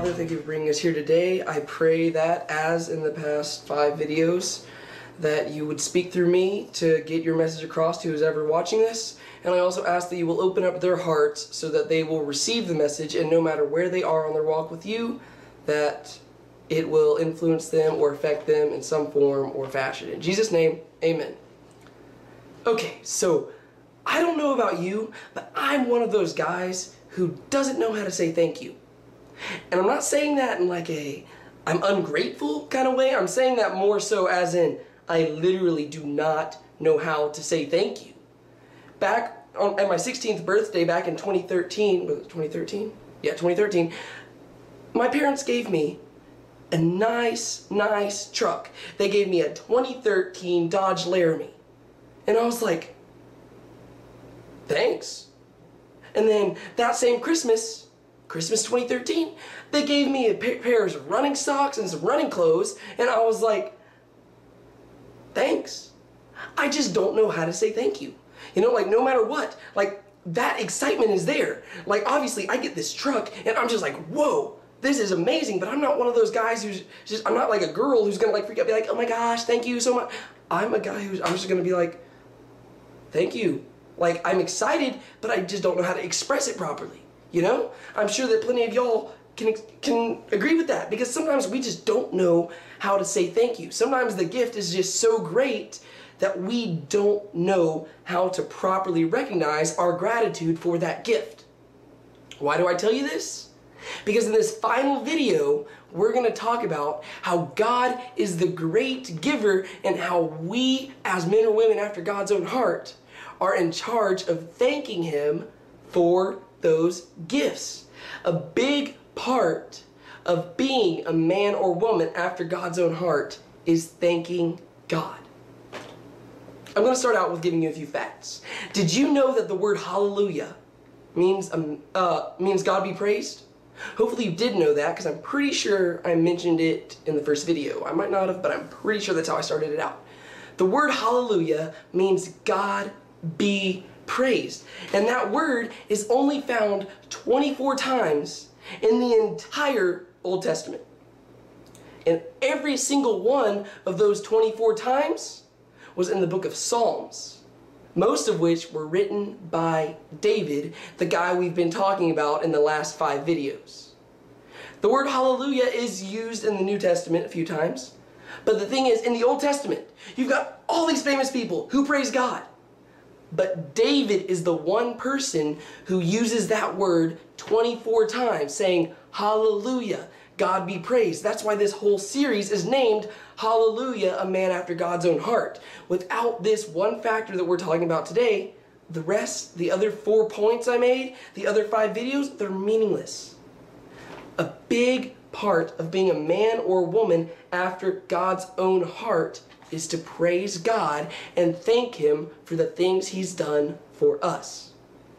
Father, thank you for bringing us here today. I pray that, as in the past 5 videos, that you would speak through me to get your message across to who's ever watching this. And I also ask that you will open up their hearts so that they will receive the message, and no matter where they are on their walk with you, that it will influence them or affect them in some form or fashion. In Jesus' name, amen. Okay, so I don't know about you, but I'm one of those guys who doesn't know how to say thank you. And I'm not saying that in like I'm ungrateful kind of way. I'm saying that more so as in I literally do not know how to say thank you. Back at my 16th birthday back in 2013, was it 2013? Yeah, 2013, my parents gave me a nice truck. They gave me a 2013 Dodge Laramie. And I was like, thanks. And then that same Christmas 2013, they gave me a pair of running socks and some running clothes, and I was like, thanks. I just don't know how to say thank you. You know, like no matter what, like that excitement is there. Like obviously I get this truck and I'm just like, whoa, this is amazing, but I'm not one of those guys who's just, I'm not like a girl who's gonna like freak out, be like, oh my gosh, thank you so much. I'm a guy I'm just gonna be like, thank you. Like I'm excited, but I just don't know how to express it properly. You know, I'm sure that plenty of y'all can agree with that, because sometimes we just don't know how to say thank you. Sometimes the gift is just so great that we don't know how to properly recognize our gratitude for that gift. Why do I tell you this? Because in this final video, we're going to talk about how God is the great giver and how we, as men or women after God's own heart, are in charge of thanking Him for those gifts. A big part of being a man or woman after God's own heart is thanking God. I'm going to start out with giving you a few facts. Did you know that the word hallelujah means God be praised? Hopefully you did know that, because I'm pretty sure I mentioned it in the first video. I might not have, but I'm pretty sure that's how I started it out. The word hallelujah means God be praised. And that word is only found 24 times in the entire Old Testament. And every single one of those 24 times was in the book of Psalms, most of which were written by David, the guy we've been talking about in the last 5 videos. The word hallelujah is used in the New Testament a few times, but the thing is, in the Old Testament, you've got all these famous people who praise God. But David is the one person who uses that word 24 times, saying, hallelujah, God be praised. That's why this whole series is named Hallelujah, a man after God's own heart. Without this one factor that we're talking about today, the rest, the other 4 points I made, the other 5 videos, they're meaningless. A big part of being a man or woman after God's own heart is to praise God and thank Him for the things He's done for us.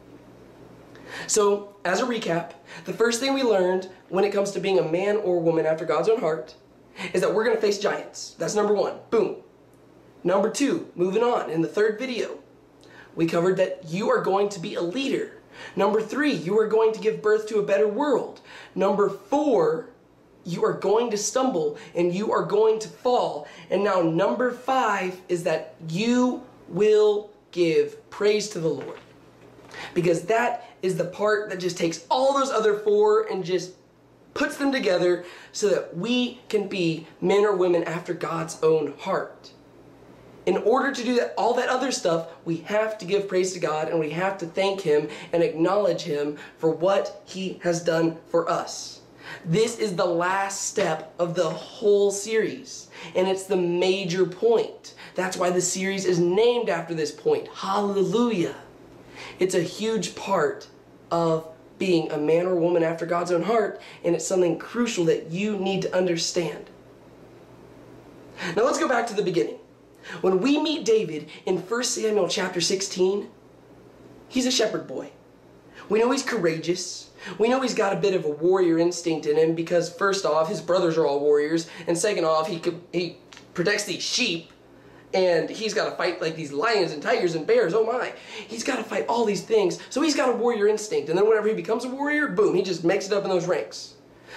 So, as a recap, the first thing we learned when it comes to being a man or woman after God's own heart is that we're going to face giants. That's number 1. Boom. Number 2, moving on, in the 3rd video, we covered that you are going to be a leader. Number 3, you are going to give birth to a better world. Number 4, you are going to stumble and you are going to fall. And now number 5 is that you will give praise to the Lord. Because that is the part that just takes all those other 4 and just puts them together so that we can be men or women after God's own heart. In order to do that, all that other stuff, we have to give praise to God and we have to thank Him and acknowledge Him for what He has done for us. This is the last step of the whole series, and it's the major point. That's why the series is named after this point, Hallelujah. It's a huge part of being a man or woman after God's own heart, and it's something crucial that you need to understand. Now let's go back to the beginning. When we meet David in 1 Samuel chapter 16, he's a shepherd boy. We know he's courageous. We know he's got a bit of a warrior instinct in him because first off, his brothers are all warriors, and second off, he protects these sheep, and he's got to fight like these lions and tigers and bears. Oh my. He's got to fight all these things. So he's got a warrior instinct, and then whenever he becomes a warrior, boom, he just makes it up in those ranks.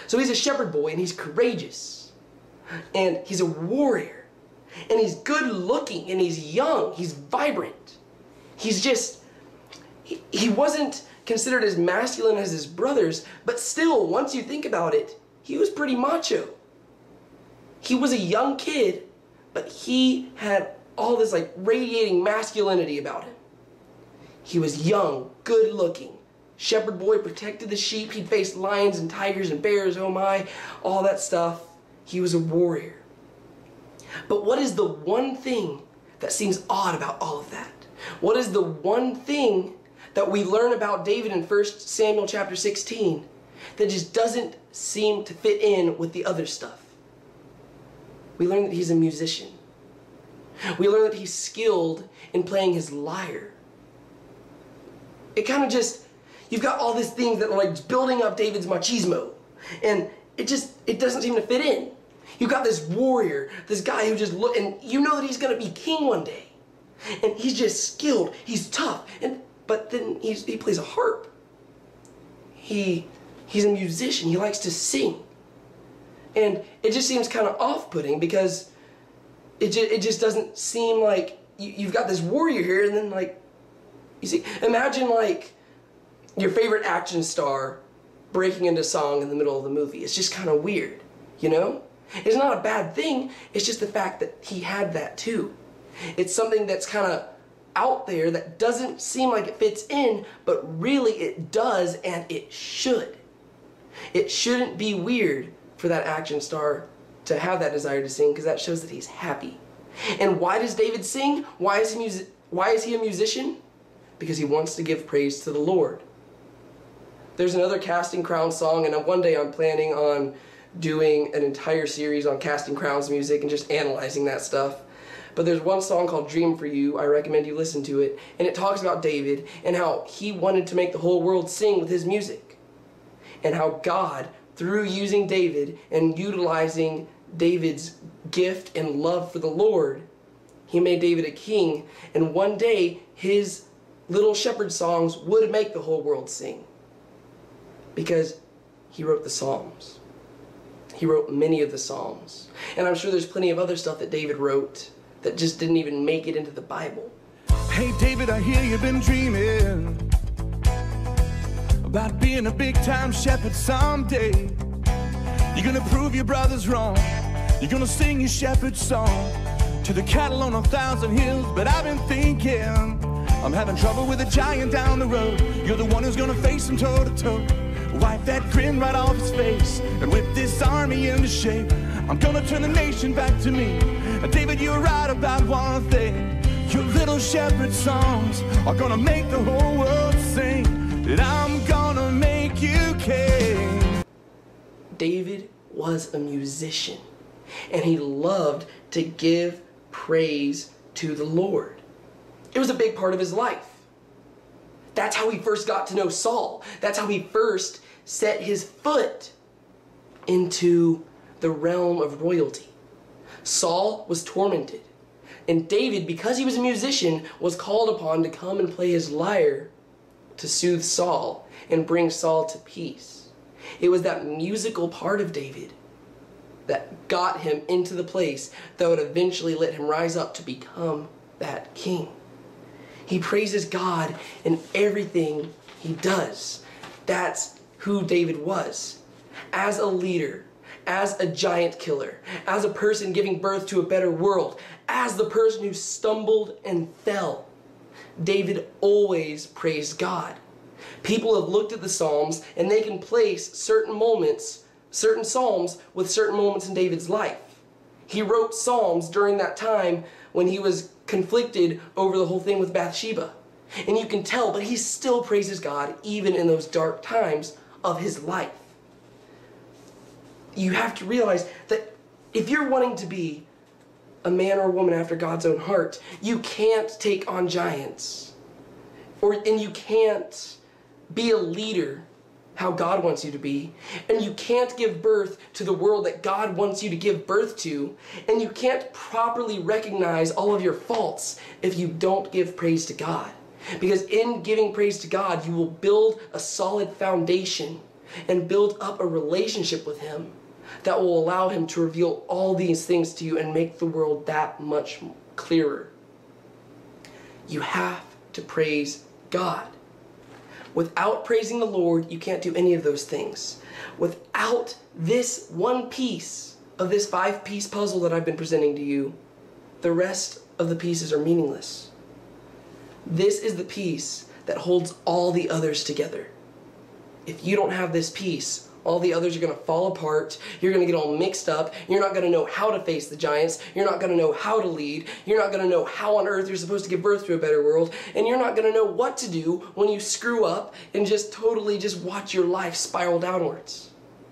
So he's a shepherd boy, and he's courageous, and he's a warrior, and he's good looking, and he's young, he's vibrant. He's just, he wasn't considered as masculine as his brothers, but still, once you think about it, he was pretty macho. He was a young kid, but he had all this like radiating masculinity about him. He was young, good looking. Shepherd boy, protected the sheep. He'd faced lions and tigers and bears, oh my, all that stuff. He was a warrior. But what is the one thing that seems odd about all of that? What is the one thing that we learn about David in 1 Samuel chapter 16 that just doesn't seem to fit in with the other stuff? We learn that he's a musician. We learn that he's skilled in playing his lyre. It kind of just, you've got all these things that are like building up David's machismo, and it doesn't seem to fit in. You've got this warrior, this guy who just look, and you know that he's going to be king one day. And he's just skilled, he's tough, but then he plays a harp. He's a musician, he likes to sing. And it just seems kind of off-putting because it just doesn't seem like you've got this warrior here, and then like, you see, imagine like your favorite action star breaking into song in the middle of the movie. It's just kind of weird, you know? It's not a bad thing, it's just the fact that he had that too. It's something that's kind of out there that doesn't seem like it fits in, but really it does, and it should. It shouldn't be weird for that action star to have that desire to sing, because that shows that he's happy. And why does David sing? Why is he a musician? Because he wants to give praise to the Lord. There's another Casting Crowns song, and one day I'm planning on doing an entire series on Casting Crowns music and just analyzing that stuff. But there's one song called Dream for You. I recommend you listen to it. And it talks about David and how he wanted to make the whole world sing with his music. And how God, through using David and utilizing David's gift and love for the Lord, he made David a king. And one day, his little shepherd songs would make the whole world sing. Because he wrote the Psalms. He wrote many of the Psalms. And I'm sure there's plenty of other stuff that David wrote that just didn't even make it into the Bible. Hey David, I hear you've been dreaming about being a big-time shepherd someday. You're gonna prove your brothers wrong. You're gonna sing your shepherd song to the cattle on 1,000 hills. But I've been thinking, I'm having trouble with a giant down the road. You're the one who's gonna face him toe to toe. Wipe that grin right off his face and whip this army into shape. I'm gonna turn the nation back to me. David, you're right about one thing. Your little shepherd songs are gonna make the whole world sing. And I'm gonna make you king. David was a musician, and he loved to give praise to the Lord. It was a big part of his life. That's how he first got to know Saul. That's how he first set his foot into the realm of royalty. Saul was tormented, and David, because he was a musician, was called upon to come and play his lyre to soothe Saul and bring Saul to peace. It was that musical part of David that got him into the place that would eventually let him rise up to become that king. He praises God in everything he does. That's who David was. As a leader, as a giant killer, as a person giving birth to a better world, as the person who stumbled and fell, David always praised God. People have looked at the Psalms and they can place certain moments, certain Psalms with certain moments in David's life. He wrote Psalms during that time when he was conflicted over the whole thing with Bathsheba. And you can tell, but he still praises God even in those dark times of his life. You have to realize that if you're wanting to be a man or a woman after God's own heart, you can't take on giants. And you can't be a leader how God wants you to be. And you can't give birth to the world that God wants you to give birth to. And you can't properly recognize all of your faults if you don't give praise to God. Because in giving praise to God, you will build a solid foundation and build up a relationship with him that will allow him to reveal all these things to you and make the world that much clearer. You have to praise God. Without praising the Lord, you can't do any of those things. Without this one piece of this 5-piece puzzle that I've been presenting to you, the rest of the pieces are meaningless. This is the piece that holds all the others together. If you don't have this piece, all the others are going to fall apart. You're going to get all mixed up. You're not going to know how to face the giants. You're not going to know how to lead. You're not going to know how on earth you're supposed to give birth to a better world. And you're not going to know what to do when you screw up and just totally watch your life spiral downwards.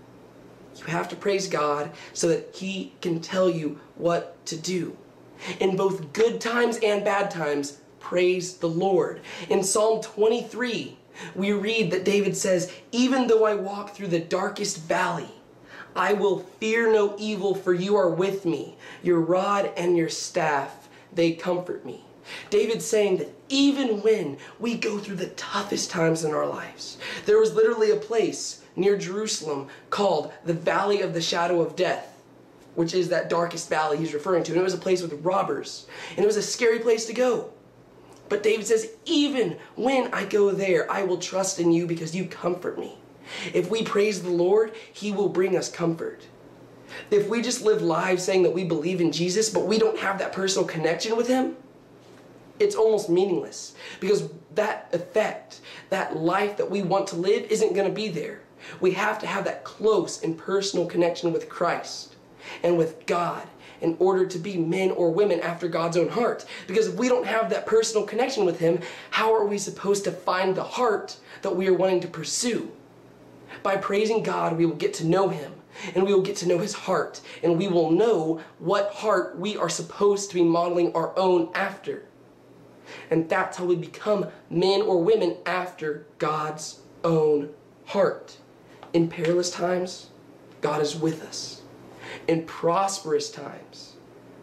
You have to praise God so that He can tell you what to do. In both good times and bad times, praise the Lord. In Psalm 23, we read that David says, "Even though I walk through the darkest valley, I will fear no evil, for you are with me. Your rod and your staff, they comfort me." David's saying that even when we go through the toughest times in our lives, there was literally a place near Jerusalem called the Valley of the Shadow of Death, which is that darkest valley he's referring to. And it was a place with robbers, and it was a scary place to go. But David says, even when I go there, I will trust in you because you comfort me. If we praise the Lord, He will bring us comfort. If we just live lives saying that we believe in Jesus, but we don't have that personal connection with Him, it's almost meaningless, because that effect, that life that we want to live isn't going to be there. We have to have that close and personal connection with Christ and with God in order to be men or women after God's own heart. Because if we don't have that personal connection with Him, how are we supposed to find the heart that we are wanting to pursue? By praising God, we will get to know Him, and we will get to know His heart, and we will know what heart we are supposed to be modeling our own after. And that's how we become men or women after God's own heart. In perilous times, God is with us. In prosperous times,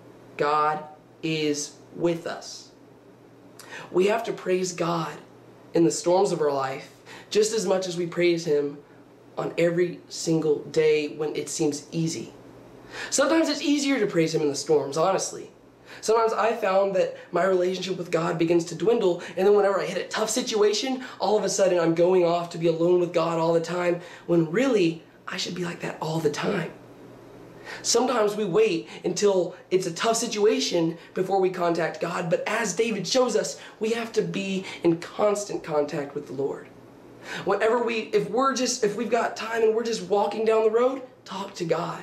God is with us. We have to praise God in the storms of our life just as much as we praise Him on every single day when it seems easy. Sometimes it's easier to praise Him in the storms, honestly. Sometimes I found that my relationship with God begins to dwindle, and then whenever I hit a tough situation, all of a sudden I'm going off to be alone with God all the time, when really I should be like that all the time. Sometimes we wait until it's a tough situation before we contact God, but as David shows us, we have to be in constant contact with the Lord. If we've got time and we're just walking down the road, talk to God.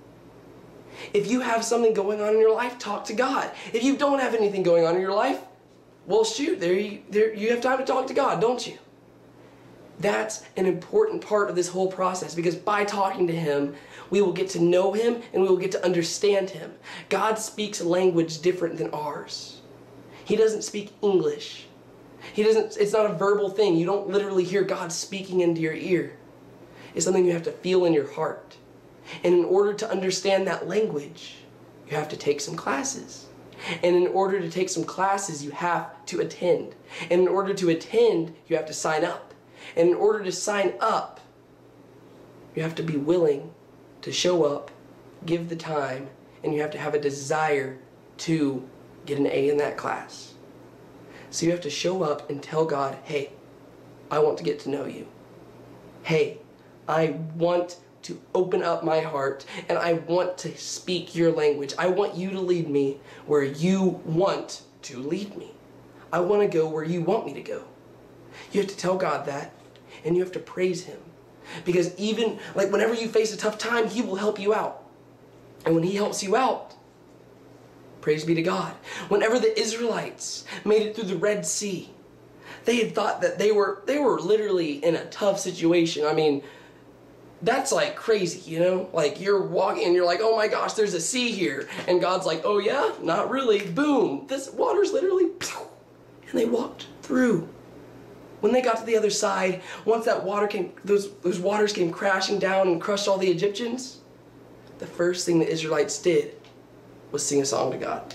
If you have something going on in your life, talk to God. If you don't have anything going on in your life, well, shoot, you have time to talk to God, don't you? That's an important part of this whole process, because by talking to Him, we will get to know Him and we will get to understand Him. God speaks a language different than ours. He doesn't speak English. It's not a verbal thing. You don't literally hear God speaking into your ear. It's something you have to feel in your heart. And in order to understand that language, you have to take some classes. And in order to take some classes, you have to attend. And in order to attend, you have to sign up. And in order to sign up, you have to be willing to show up, give the time, and you have to have a desire to get an A in that class. So you have to show up and tell God, hey, I want to get to know you. Hey, I want to open up my heart, and I want to speak your language. I want you to lead me where you want to lead me. I want to go where you want me to go. You have to tell God that, and you have to praise Him. Because even whenever you face a tough time, He will help you out. And when He helps you out, praise be to God. Whenever the Israelites made it through the Red Sea, they had thought that they were literally in a tough situation. I mean, that's like crazy, you know? Like you're walking and you're like, oh my gosh, there's a sea here. And God's like, oh yeah? Not really. Boom. This water's literally, and they walked through. When they got to the other side, once that water came, those waters came crashing down and crushed all the Egyptians, the first thing the Israelites did was sing a song to God.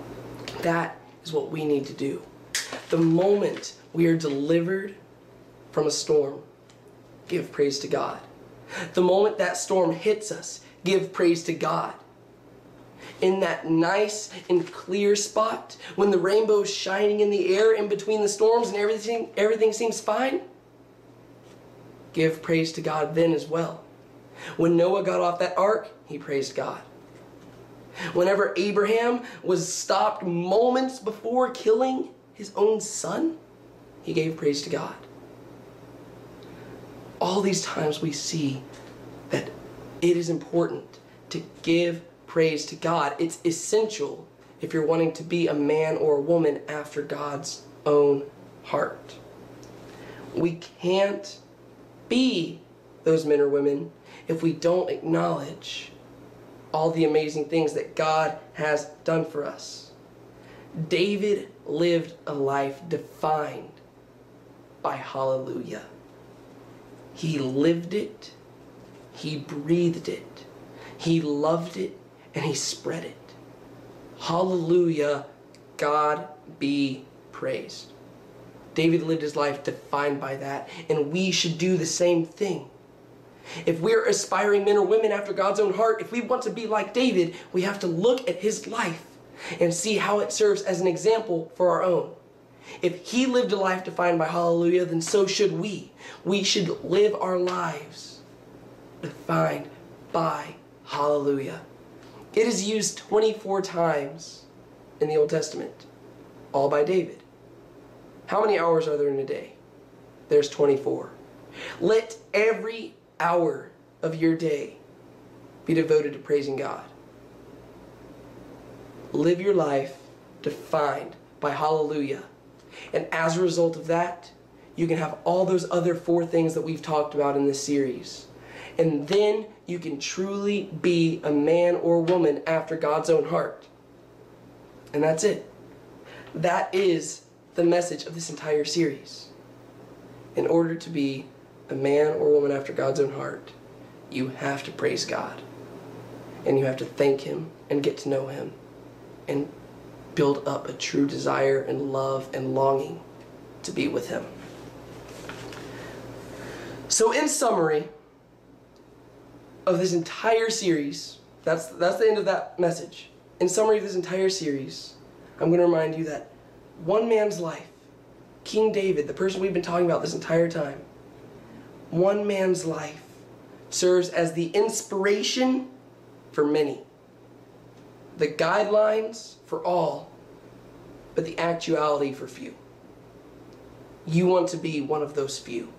That is what we need to do. The moment we are delivered from a storm, give praise to God. The moment that storm hits us, give praise to God. In that nice and clear spot, when the rainbow's shining in the air in between the storms and everything seems fine, give praise to God then as well. When Noah got off that ark, he praised God. Whenever Abraham was stopped moments before killing his own son, he gave praise to God. All these times we see that it is important to give praise to God. It's essential if you're wanting to be a man or a woman after God's own heart. We can't be those men or women if we don't acknowledge all the amazing things that God has done for us. David lived a life defined by hallelujah. He lived it, he breathed it, he loved it, and he spread it. Hallelujah, God be praised. David lived his life defined by that, and we should do the same thing. If we're aspiring men or women after God's own heart, if we want to be like David, we have to look at his life and see how it serves as an example for our own. If he lived a life defined by hallelujah, then so should we. We should live our lives defined by hallelujah. It is used 24 times in the Old Testament, all by David. How many hours are there in a day? There's 24. Let every hour of your day be devoted to praising God. Live your life defined by hallelujah. And as a result of that, you can have all those other 4 things that we've talked about in this series. And then you can truly be a man or woman after God's own heart. And that's it. That is the message of this entire series. In order to be a man or woman after God's own heart, you have to praise God. And you have to thank Him and get to know Him. And build up a true desire and love and longing to be with Him. So in summary of this entire series, that's the end of that message. In summary of this entire series, I'm going to remind you that one man's life, King David, the person we've been talking about this entire time, one man's life serves as the inspiration for many, the guidelines for all, but the actuality for few. You want to be one of those few.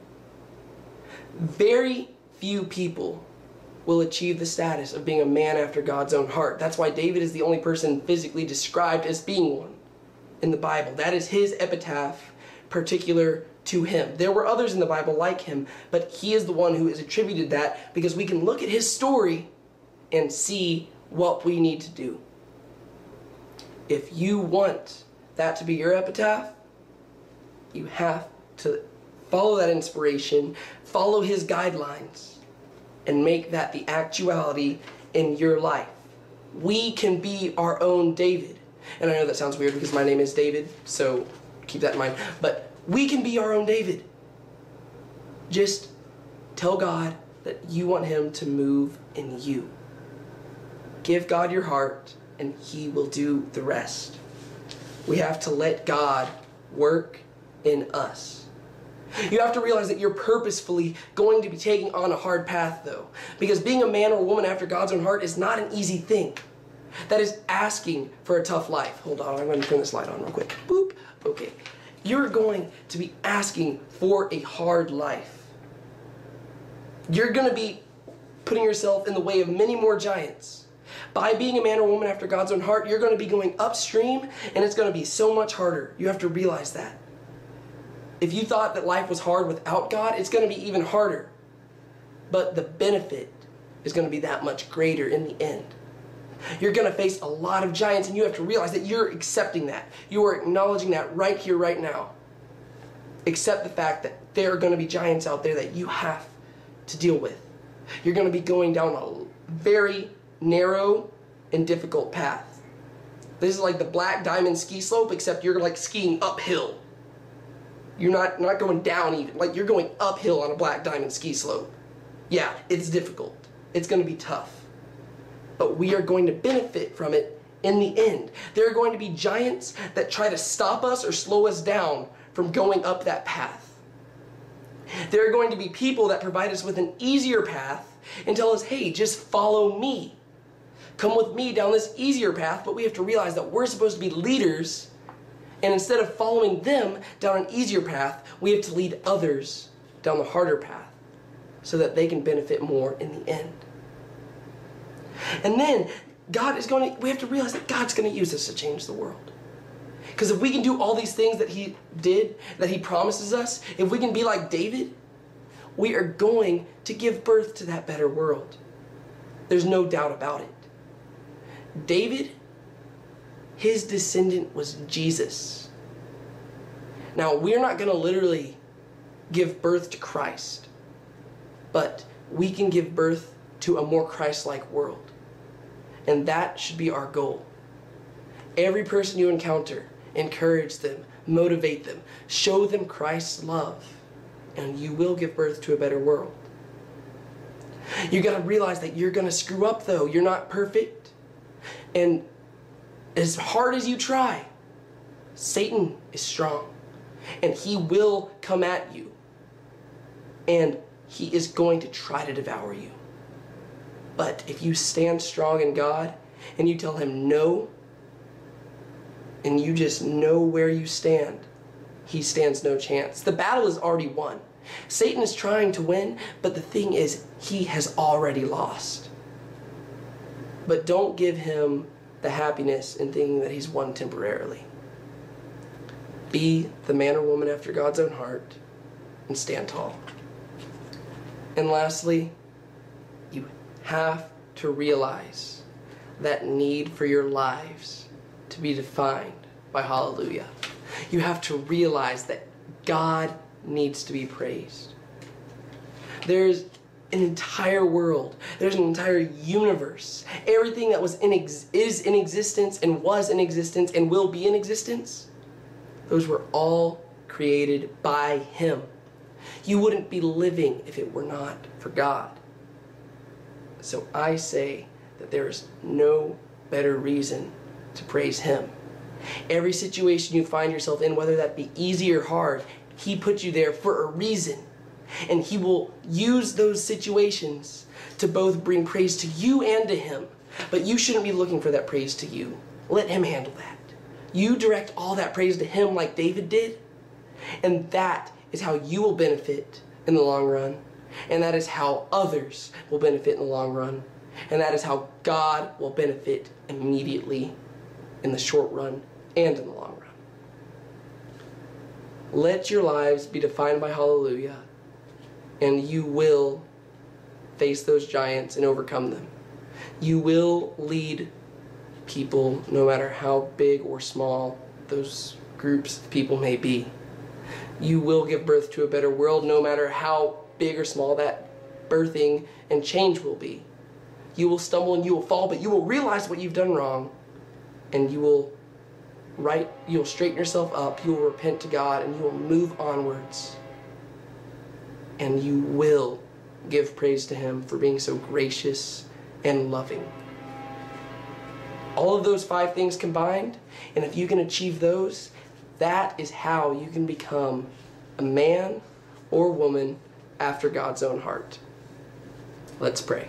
Very few people will achieve the status of being a man after God's own heart. That's why David is the only person physically described as being one in the Bible. That is his epitaph particular to him. There were others in the Bible like him, but he is the one who is attributed that because we can look at his story and see what we need to do. If you want that to be your epitaph, you have to follow that inspiration, follow his guidelines, and make that the actuality in your life. We can be our own David. And I know that sounds weird because my name is David, so keep that in mind. But we can be our own David. Just tell God that you want Him to move in you. Give God your heart, and He will do the rest. We have to let God work in us. You have to realize that you're purposefully going to be taking on a hard path, though. Because being a man or a woman after God's own heart is not an easy thing. That is asking for a tough life. Hold on, I'm going to turn this light on real quick. Boop. Okay. You're going to be asking for a hard life. You're going to be putting yourself in the way of many more giants. By being a man or woman after God's own heart, you're going to be going upstream, and it's going to be so much harder. You have to realize that. If you thought that life was hard without God, it's going to be even harder. But the benefit is going to be that much greater in the end. You're going to face a lot of giants, and you have to realize that you're accepting that. You are acknowledging that right here, right now. Accept the fact that there are going to be giants out there that you have to deal with. You're going to be going down a very narrow and difficult path. This is like the Black Diamond ski slope, except you're like skiing uphill. You're not going down even. Like, you're going uphill on a Black Diamond ski slope. Yeah, it's difficult. It's going to be tough. But we are going to benefit from it in the end. There are going to be giants that try to stop us or slow us down from going up that path. There are going to be people that provide us with an easier path and tell us, hey, just follow me. Come with me down this easier path, but we have to realize that we're supposed to be leaders, and instead of following them down an easier path, we have to lead others down the harder path so that they can benefit more in the end. And then we have to realize that God's going to use us to change the world. Because if we can do all these things that he did, that he promises us, if we can be like David, we are going to give birth to that better world. There's no doubt about it. David, his descendant was Jesus. Now, we're not going to literally give birth to Christ, but we can give birth to a more Christ-like world. And that should be our goal. Every person you encounter, encourage them, motivate them, show them Christ's love, and you will give birth to a better world. You got to realize that you're going to screw up, though. You're not perfect. And as hard as you try, Satan is strong. And he will come at you. And he is going to try to devour you. But if you stand strong in God and you tell him no, and you just know where you stand, he stands no chance. The battle is already won. Satan is trying to win, but the thing is, he has already lost. But don't give him the happiness in thinking that he's won temporarily. Be the man or woman after God's own heart and stand tall. And lastly, you have to realize that need for your lives to be defined by hallelujah. You have to realize that God needs to be praised. There's an entire world. There's an entire universe. Everything that is in existence and was in existence and will be in existence, those were all created by him. You wouldn't be living if it were not for God. So I say that there is no better reason to praise him. Every situation you find yourself in, whether that be easy or hard, he put you there for a reason. And he will use those situations to both bring praise to you and to him. But you shouldn't be looking for that praise to you. Let him handle that. You direct all that praise to him like David did. And that is how you will benefit in the long run. And that is how others will benefit in the long run. And that is how God will benefit immediately in the short run and in the long run. Let your lives be defined by hallelujah. And you will face those giants and overcome them. You will lead people no matter how big or small those groups of people may be. You will give birth to a better world no matter how big or small that birthing and change will be. You will stumble and you will fall, but you will realize what you've done wrong, and you'll straighten yourself up, you will repent to God, and you will move onwards. And you will give praise to him for being so gracious and loving. All of those 5 things combined, and if you can achieve those, that is how you can become a man or woman after God's own heart. Let's pray.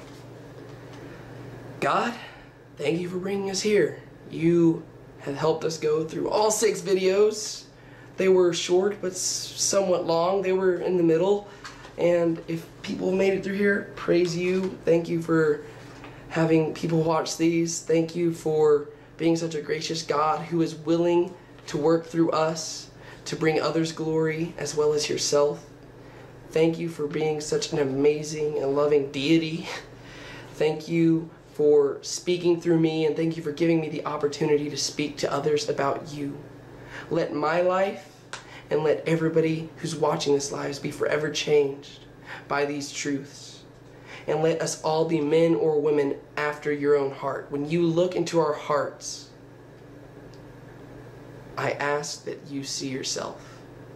God, thank you for bringing us here. You have helped us go through all 6 videos. They were short but somewhat long. They were in the middle. And if people made it through here, praise you. Thank you for having people watch these. Thank you for being such a gracious God who is willing to work through us to bring others glory as well as yourself. Thank you for being such an amazing and loving deity. Thank you for speaking through me, and thank you for giving me the opportunity to speak to others about you. Let my life and let everybody who's watching this live be forever changed by these truths. And let us all be men or women after your own heart. When you look into our hearts, I ask that you see yourself.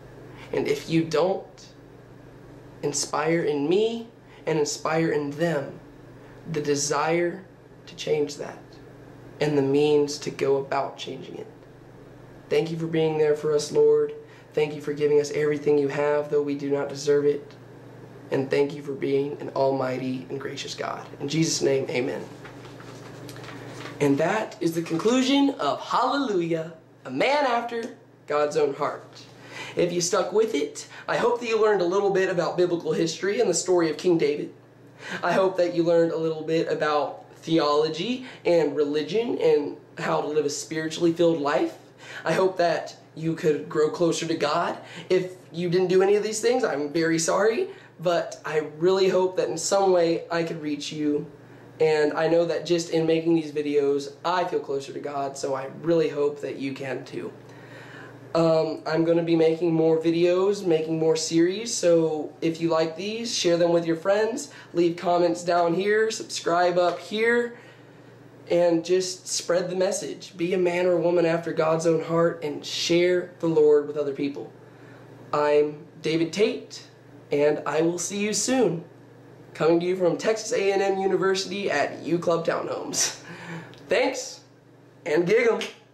And if you don't inspire in me and inspire in them the desire to change that and the means to go about changing it. Thank you for being there for us, Lord. Thank you for giving us everything you have, though we do not deserve it. And thank you for being an almighty and gracious God. In Jesus' name, amen. And that is the conclusion of Hallelujah, a man after God's own heart. If you stuck with it, I hope that you learned a little bit about biblical history and the story of King David. I hope that you learned a little bit about theology and religion and how to live a spiritually filled life. I hope that you could grow closer to God. If you didn't do any of these things, I'm very sorry, but I really hope that in some way I could reach you. And I know that just in making these videos, I feel closer to God, so I really hope that you can too. I'm going to be making more videos, making more series, so if you like these, share them with your friends, leave comments down here, subscribe up here, and just spread the message. Be a man or woman after God's own heart and share the Lord with other people. I'm David Tate, and I will see you soon. Coming to you from Texas A&M University at U Club Townhomes. Thanks, and gig 'em.